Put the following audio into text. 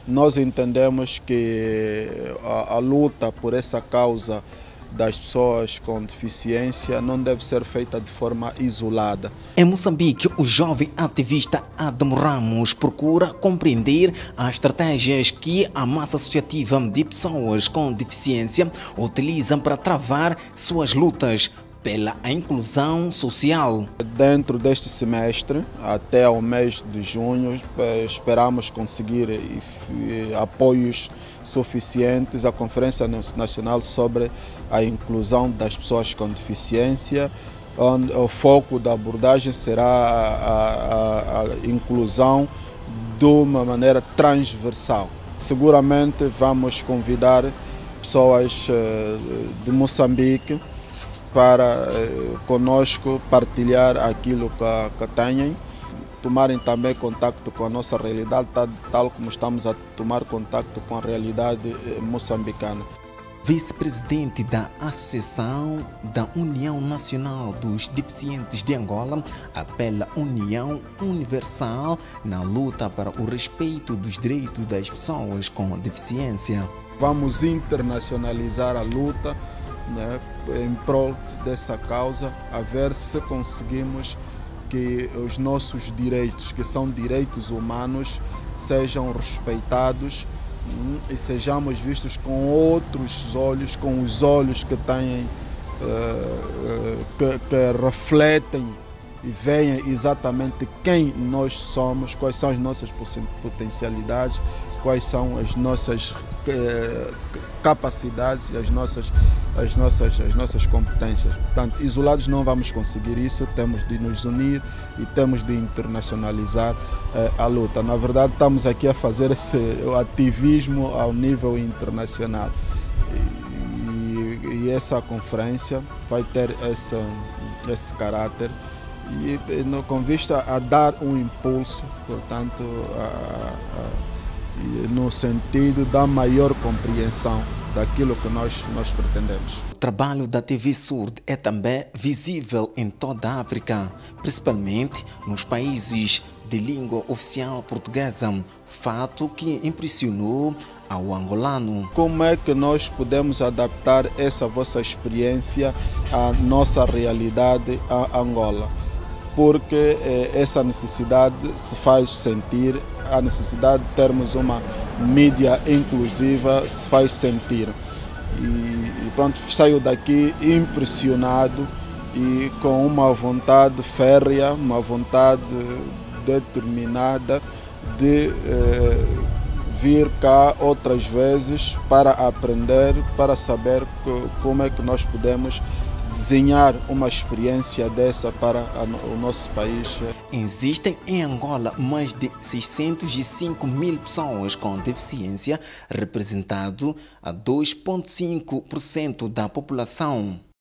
Nós entendemos que a luta por essa causa das pessoas com deficiência não deve ser feita de forma isolada. Em Moçambique, o jovem ativista Adamo Ramos procura compreender as estratégias que a massa associativa de pessoas com deficiência utilizam para travar suas lutas pela inclusão social. Dentro deste semestre, até ao mês de junho, esperamos conseguir apoios suficientes à Conferência Nacional sobre a Inclusão das Pessoas com Deficiência, onde o foco da abordagem será a inclusão de uma maneira transversal. Seguramente vamos convidar pessoas de Moçambique para conosco partilhar aquilo que têm, tomarem também contato com a nossa realidade, tal como estamos a tomar contato com a realidade moçambicana. Vice-presidente da Associação da União Nacional dos Deficientes de Angola apela à união universal na luta para o respeito dos direitos das pessoas com deficiência. Vamos internacionalizar a luta, né, em prol dessa causa, a ver se conseguimos que os nossos direitos, que são direitos humanos, sejam respeitados e sejamos vistos com outros olhos, com os olhos que têm, que refletem e veem exatamente quem nós somos, quais são as nossas potencialidades, quais são as nossas capacidades e as nossas competências. Portanto, isolados não vamos conseguir isso, temos de nos unir e temos de internacionalizar a luta. Na verdade, estamos aqui a fazer esse ativismo ao nível internacional e essa conferência vai ter esse caráter e com vista a dar um impulso, portanto, no sentido da maior compreensão daquilo que nós pretendemos. O trabalho da TV Surd é também visível em toda a África, principalmente nos países de língua oficial portuguesa, fato que impressionou ao angolano. Como é que nós podemos adaptar essa vossa experiência à nossa realidade a Angola? Porque essa necessidade se faz sentir, a necessidade de termos uma mídia inclusiva se faz sentir. E pronto, saio daqui impressionado e com uma vontade férrea, uma vontade determinada de vir cá outras vezes para aprender, para saber como é que nós podemos desenhar uma experiência dessa para o nosso país. Existem em Angola mais de 605 mil pessoas com deficiência, representado a 2,5% da população.